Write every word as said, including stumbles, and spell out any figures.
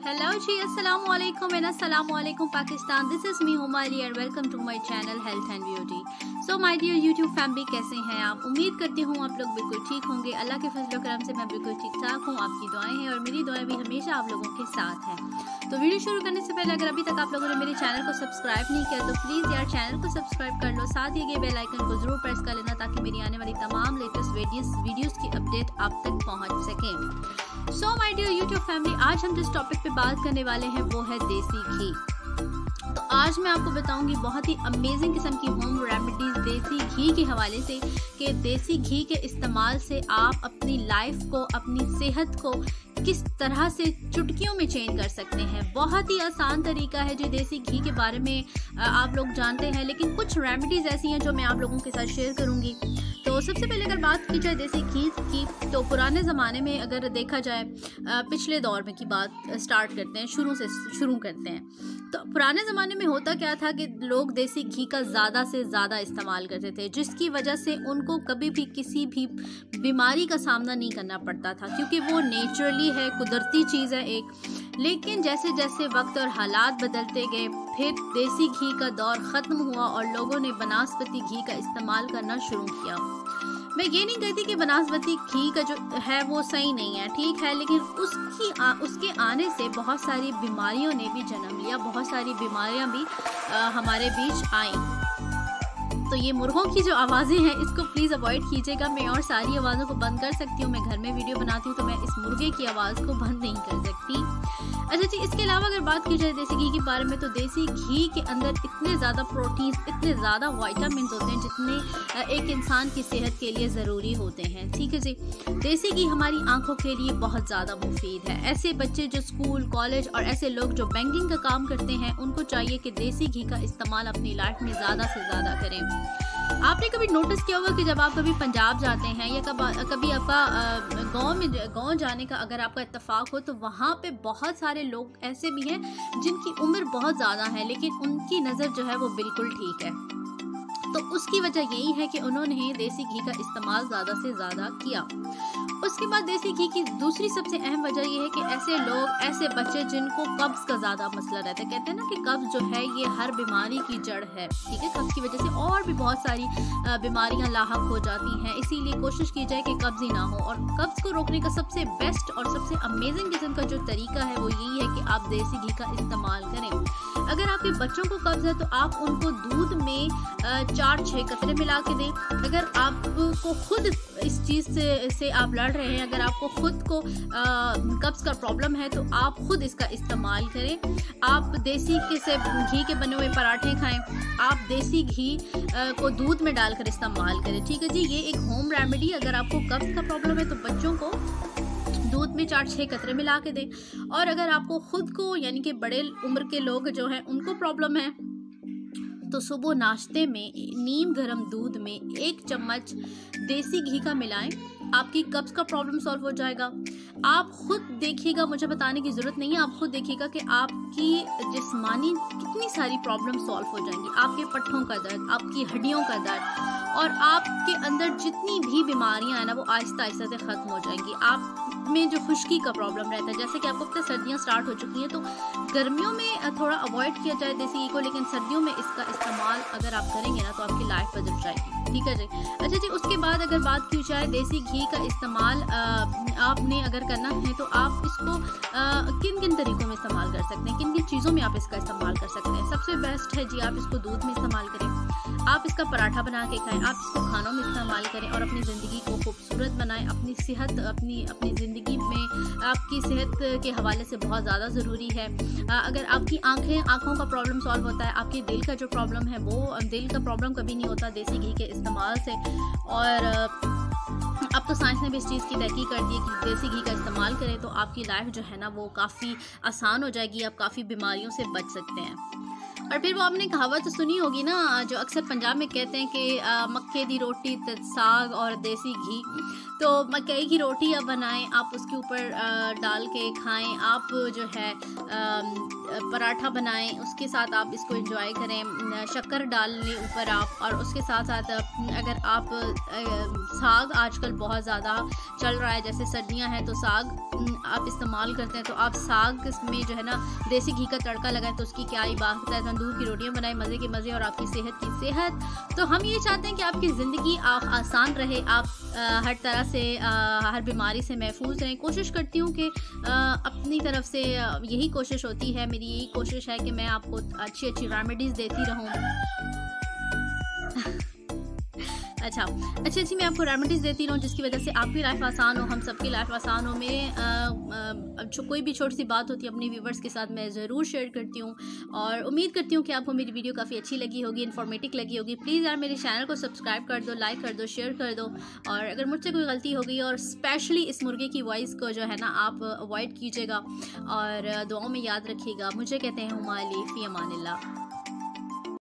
Hello जी, अस्सलाम वालेकुम and अस्सलाम वालेकुम Pakistan. This is me Huma Ali and welcome to my channel health and beauty. So my dear YouTube family, कैसे हैं आप? उम्मीद करती हूँ आप लोग बिल्कुल ठीक होंगे। अल्लाह के फजल करम से मैं बिल्कुल ठीक ठाक हूँ। आपकी दुआएं हैं और मेरी दुआएं भी हमेशा आप लोगों के साथ हैं। तो वीडियो शुरू करने से पहले अगर अभी तक आप लोगों ने मेरे चैनल को सब्सक्राइब नहीं किया तो प्लीज़ यार चैनल को सब्सक्राइब कर लो, साथ ही ये बेल आइकन को जरूर प्रेस कर लेना ताकि मेरी आने वाली तमाम लेटेस्ट वीडियोस वीडियोस की अपडेट आप तक पहुंच सके। So my dear YouTube family, आज हम जिस टॉपिक पे बात करने वाले हैं वो है देसी घी। तो आज मैं आपको बताऊंगी बहुत ही अमेजिंग किस्म की होम रेमेडीज देसी घी के हवाले से कि देसी घी के इस्तेमाल से आप अपनी लाइफ को, अपनी सेहत को किस तरह से चुटकियों में चेंज कर सकते हैं। बहुत ही आसान तरीका है जो देसी घी के बारे में आप लोग जानते हैं, लेकिन कुछ रेमेडीज ऐसी हैं जो मैं आप लोगों के साथ शेयर करूंगी। तो सबसे पहले अगर बात की जाए देसी घी की, तो पुराने ज़माने में अगर देखा जाए, पिछले दौर में की बात स्टार्ट करते हैं, शुरू से शुरू करते हैं। तो पुराने ज़माने में होता क्या था कि लोग देसी घी का ज़्यादा से ज़्यादा इस्तेमाल करते थे, जिसकी वजह से उनको कभी भी किसी भी बीमारी का सामना नहीं करना पड़ता था, क्योंकि वो नेचुरली है, कुदरती चीज़ है एक। लेकिन जैसे जैसे वक्त और हालात बदलते गए, फिर देसी घी का दौर ख़त्म हुआ और लोगों ने बनास्पति घी का इस्तेमाल करना शुरू किया। मैं ये नहीं कहती कि बनास्पति घी का जो है वो सही नहीं है, ठीक है, लेकिन उसकी आ, उसके आने से बहुत सारी बीमारियों ने भी जन्म लिया, बहुत सारी बीमारियां भी आ, हमारे बीच आईं। तो ये मुर्गों की जो आवाज़ें हैं इसको प्लीज़ अवॉइड कीजिएगा। मैं और सारी आवाज़ों को बंद कर सकती हूँ, मैं घर में वीडियो बनाती हूँ तो मैं इस मुर्गे की आवाज़ को बंद नहीं कर सकती। अच्छा जी, इसके अलावा अगर बात की जाए देसी घी के बारे में, तो देसी घी के अंदर इतने ज़्यादा प्रोटीन्स, इतने ज़्यादा विटामिन्स होते हैं जितने एक इंसान की सेहत के लिए ज़रूरी होते हैं, ठीक है जी। देसी घी हमारी आंखों के लिए बहुत ज़्यादा मुफीद है। ऐसे बच्चे जो स्कूल, कॉलेज और ऐसे लोग जो बैंकिंग का काम करते हैं, उनको चाहिए कि देसी घी का इस्तेमाल अपनी लाइफ में ज़्यादा से ज़्यादा करें। आपने कभी नोटिस किया होगा कि जब आप कभी पंजाब जाते हैं या कब कभी आपका गांव में गांव जाने का अगर आपका इत्तेफाक हो, तो वहाँ पे बहुत सारे लोग ऐसे भी हैं जिनकी उम्र बहुत ज़्यादा है, लेकिन उनकी नज़र जो है वो बिल्कुल ठीक है। तो उसकी वजह यही है कि उन्होंने देसी घी का इस्तेमाल ज़्यादा से ज़्यादा किया। उसके बाद देसी घी की दूसरी सबसे अहम वजह यह है कि ऐसे लोग, ऐसे बच्चे जिनको कब्ज़ का ज़्यादा मसला रहता है, कहते हैं ना कि कब्ज़ जो है ये हर बीमारी की जड़ है, ठीक है। कब्ज़ की वजह से और भी बहुत सारी बीमारियां लाहक हो जाती हैं, इसीलिए कोशिश की जाए कि कब्ज़ ही ना हो। और कब्ज़ को रोकने का सबसे बेस्ट और सबसे अमेजिंग किस्म का जो तरीका है वो यही है कि आप देसी घी का इस्तेमाल करें। अगर आपके बच्चों को कब्ज़ है तो आप उनको दूध में चार छः कतरे मिला के दें। अगर आपको खुद इस चीज़ से, से आप लड़ रहे हैं, अगर आपको खुद को कब्ज़ का प्रॉब्लम है तो आप खुद इसका इस्तेमाल करें। आप देसी के से घी के बने हुए पराठे खाएं, आप देसी घी आ, को दूध में डालकर इस्तेमाल करें, ठीक है जी। ये एक होम रेमेडी, अगर आपको कब्ज़ का प्रॉब्लम है तो बच्चों को दूध में चार छः कतरे मिला के दें। और अगर आपको खुद को, यानी कि बड़े उम्र के लोग जो हैं उनको प्रॉब्लम है, तो सुबह नाश्ते में नीम गर्म दूध में एक चम्मच देसी घी का मिलाएं, आपकी कब्ज़ का प्रॉब्लम सॉल्व हो जाएगा। आप खुद देखिएगा, मुझे बताने की ज़रूरत नहीं है, आप खुद देखिएगा कि आपकी जिस्मानी कितनी सारी प्रॉब्लम सॉल्व हो जाएंगी। आपके पट्ठों का दर्द, आपकी हड्डियों का दर्द और आपके अंदर जितनी भी बीमारियां हैं ना वो आहिस्ता आहिस्ता से ख़त्म हो जाएंगी। आप में जो खुश्की का प्रॉब्लम रहता है, जैसे कि आपको पता है सर्दियाँ स्टार्ट हो चुकी हैं, तो गर्मियों में थोड़ा अवॉइड किया जाए देसी घी को, लेकिन सर्दियों में इसका इस्तेमाल अगर आप करेंगे ना तो आपकी लाइफ बदल जाएगी, ठीक है जी। अच्छा जी, उसके बाद अगर बात की जाए देसी घी का इस्तेमाल आपने अगर करना है तो आप इसको किन किन तरीक़ों में इस्तेमाल कर सकते हैं, किन किन चीज़ों में आप इसका इस्तेमाल कर सकते हैं। सबसे बेस्ट है जी, आप इसको दूध में इस्तेमाल करें, आप इसका पराठा बना के खाएं, आप इसको खानों में इस्तेमाल करें और अपनी ज़िंदगी को खूबसूरत बनाएं। अपनी सेहत, अपनी अपनी ज़िंदगी में आपकी सेहत के हवाले से बहुत ज़्यादा ज़रूरी है। अगर आपकी आंखें आँखों का प्रॉब्लम सॉल्व होता है, आपके दिल का जो प्रॉब्लम है वो दिल का प्रॉब्लम कभी नहीं होता देसी घी के इस्तेमाल से। और अब तो साइंस ने भी इस चीज़ की तहकीक कर दी है कि देसी घी का इस्तेमाल करें तो आपकी लाइफ जो है ना वो काफ़ी आसान हो जाएगी, आप काफ़ी बीमारियों से बच सकते हैं। और फिर वो आपने कहावत तो सुनी होगी ना, जो अक्सर पंजाब में कहते हैं कि मक्के दी रोटी, साग और देसी घी। तो मकई की रोटी आप बनाएं, आप उसके ऊपर डाल के खाएं, आप जो है पराठा बनाएं, उसके साथ आप इसको एंजॉय करें, शक्कर डाल लें ऊपर आप। और उसके साथ साथ अगर आप साग आजकल बहुत ज़्यादा चल रहा है, जैसे सर्दियां हैं तो साग आप इस्तेमाल करते हैं, तो आप साग में जो है ना देसी घी का तड़का लगाएं तो उसकी क्या ही बात है। तंदूर की रोटियां बनाएं, मज़े के मज़े और आपकी सेहत की सेहत। तो हम ये चाहते हैं कि आपकी ज़िंदगी आप आसान रहे, आप आ, हर तरह से आ, हर बीमारी से महफूज रहें। कोशिश करती हूँ कि आ, अपनी तरफ से यही कोशिश होती है, मेरी यही कोशिश है कि मैं आपको अच्छी अच्छी रेमेडीज़ देती रहूँ। अच्छा अच्छी अच्छी मैं आपको रेमेडीज़ देती रहूँ जिसकी वजह से आपकी लाइफ आसान हो, हम सबकी लाइफ आसान हो। मैं आ, आ, कोई भी छोटी सी बात होती है अपने व्यूवर्स के साथ मैं ज़रूर शेयर करती हूँ, और उम्मीद करती हूँ कि आपको मेरी वीडियो काफ़ी अच्छी लगी होगी, इन्फॉर्मेटिव लगी होगी। प्लीज़ यार मेरे चैनल को सब्सक्राइब कर दो, लाइक कर दो, शेयर कर दो। और अगर मुझसे कोई गलती हो गई, और स्पेशली इस मुर्गे की वॉइस को जो है ना आप अवॉइड कीजिएगा, और दुआओं में याद रखिएगा। मुझे कहते हैं हुमा अली, फ़ी अमानिल्लाह।